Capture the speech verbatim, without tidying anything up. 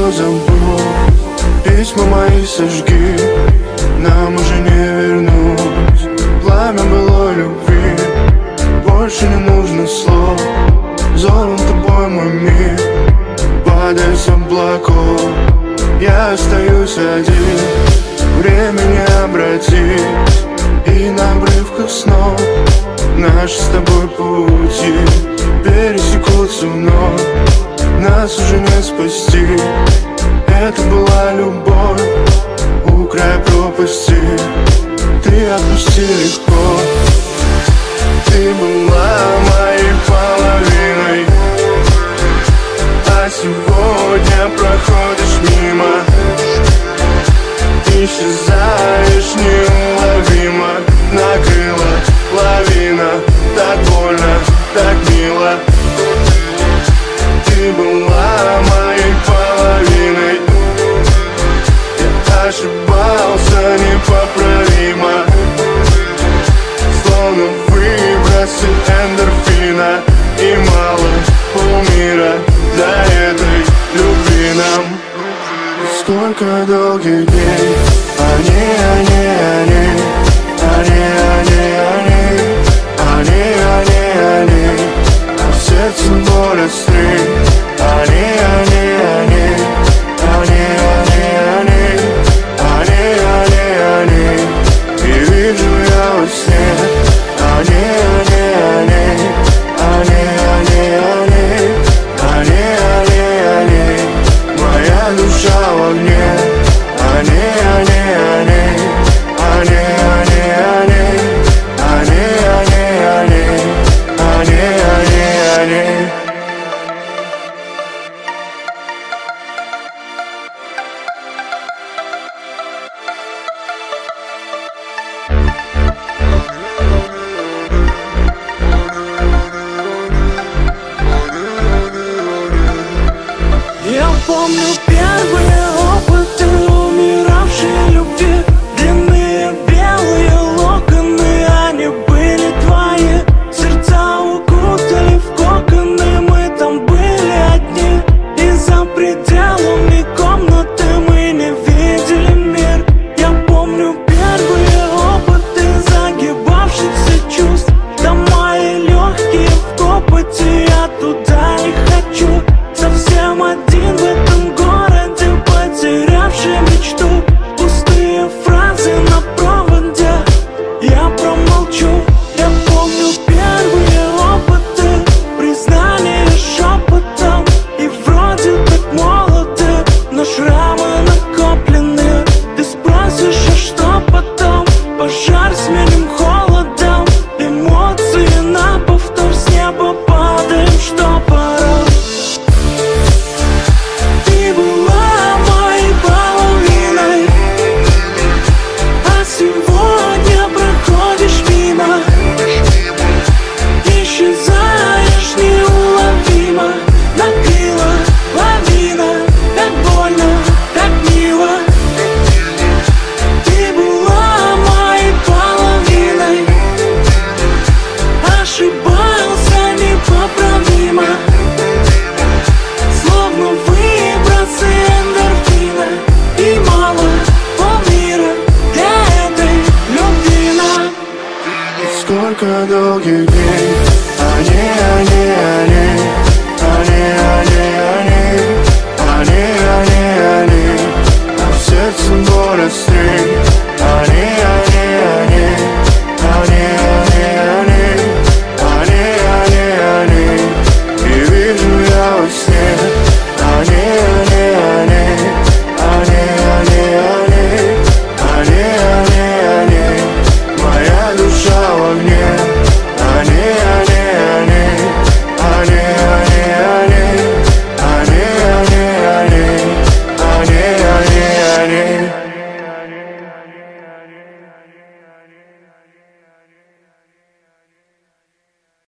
все забудь, письма мои сожги, нам уже не вернуть пламя былой любви. Больше не нужно слов, взорван тобой мой мир. Падая с облаков, я остаюсь один. Время не обратить, и на обрывках снов наши с тобой пути пересекутся вновь. Нас уже не спасти, это была любовь у края пропасти. Ты отпусти легко. Ты была моей половиной, а сегодня проходишь мимо. Исчезаешь неуловимо, накрыла лавина. Так больно, так мило. Ты была моей половиной, я ошибался непоправимо. Словно выбросы эндорфина, и мало полмира для этой любви нам. Сколько долгих дней, они, они, они, они, они, они, они, они, они, а в сердце боль острей. Они, они, они, они, они, они, они, они, они, и вижу я во сне. Они, они, они, они, они, они, они, они, они, моя душа в огне. Они, они, они, они, они, они, они, они, они, они, они, они. Я помню первые опыты умиравшей любви. Длинные белые локоны, они были твои. Сердца укутали в коконы, мы там были одни. И за пределами комнаты мы не видели мир. Я помню первые опыты загибавшихся чувств. Там мои легкие в копоти, я туда не хочу. Совсем один в этом городе, потерявший мечту. Пустые фразы на проводе, я промолчу. Я помню первые опыты, признания шепотом. И вроде так молоды, но шрамы накоплены. Ты спросишь, а что потом? Пожар сменим холодом, эмоции на повтор. С неба падаем, что пора. Ты была моей половиной, а сегодня проходишь мимо. Исчезаешь неуловимо, накрыла лавина. Так больно, так мило. Ты была моей половиной, ошибался непоправимо. Словно выбросы эндорфина, и мало полмира для этой любви нам. Сколько долгих дней, они, они, они, они, они, они, они, они, они, а в сердце боль острей. Они, они.